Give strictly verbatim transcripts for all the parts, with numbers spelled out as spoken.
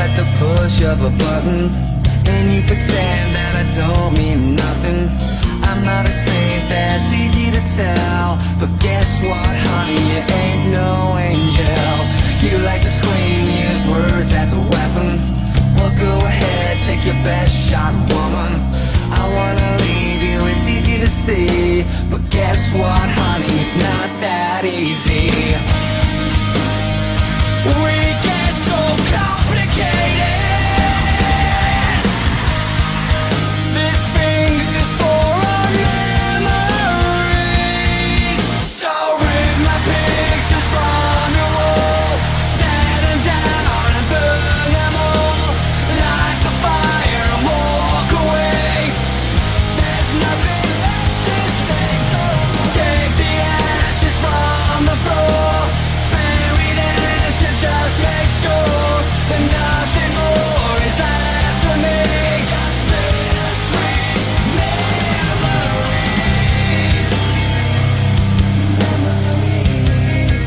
at the push of a button, and you pretend that I don't mean nothing. I'm not a saint, that's easy to tell, but guess what, honey, you ain't no angel. You like to scream, use words as a weapon. Well, go ahead, take your best shot, woman. I wanna leave you, it's easy to see, but guess what, honey, it's not that easy. We get so complicated. This finger's for our memories. So rip my pictures from your wall, tear them down and burn them all. Light the fire and walk away. There's nothing left to say, so take the ashes from the floor, bury them to just make sure that nothing more is left for me. Just bittersweet memories. Memories.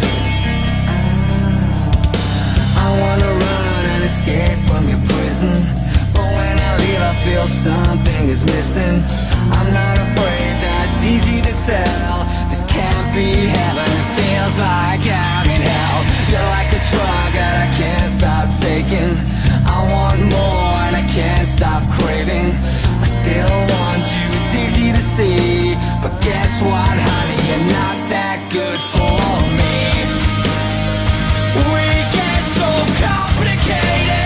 I wanna run and escape from your prison, but when I leave I feel something is missing. I'm not afraid, that's easy to tell. This can't be heaven, it feels like I'm in hell. You're like a drug that I can't stop taking. I want more and I can't stop craving. I still want you, it's easy to see, but guess what, honey, you're not that good for me. We get so complicated.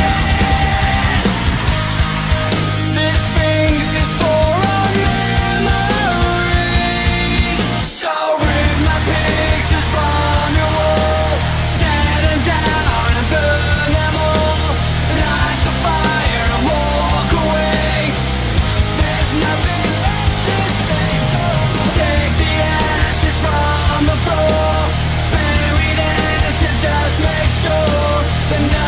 This finger's for our memories. So rip my pictures from your wall, tear them down and burn them all. Light the fire and walk away. There's nothing left to say, so take the ashes from the floor, bury them to just make sure that